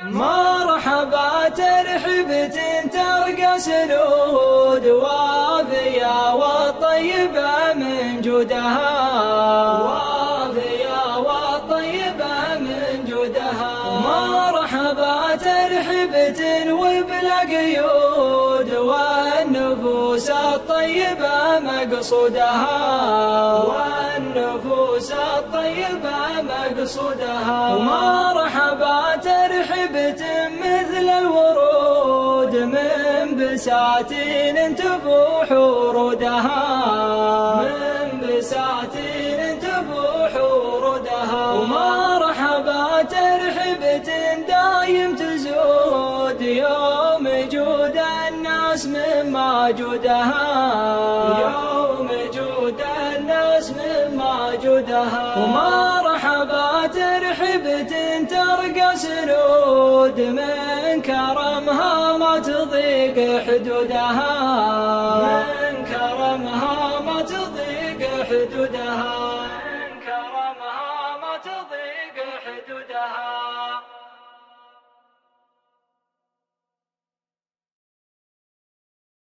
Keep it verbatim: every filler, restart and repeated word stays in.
مرحبا ترحبة ترقى سنود وافية والطيبة من جودها، وافية والطيبة من جودها. مرحبا ترحبة وبلا قيود والنفوس الطيبة مقصودها، والنفوس الطيبة مقصودها. ومرحبا ترحبة مثل الورود من بساتين تفوح ورودها، من بساتين تفوح ورودها. ومرحبا ترحبة دايم تزود يوم جود الناس مما جودها، يوم جود الناس مما جودها. ومرحبا ترحبة ترقى سنود من كرمها ما تضيق حدودها، من كرمها ما تضيق حدودها.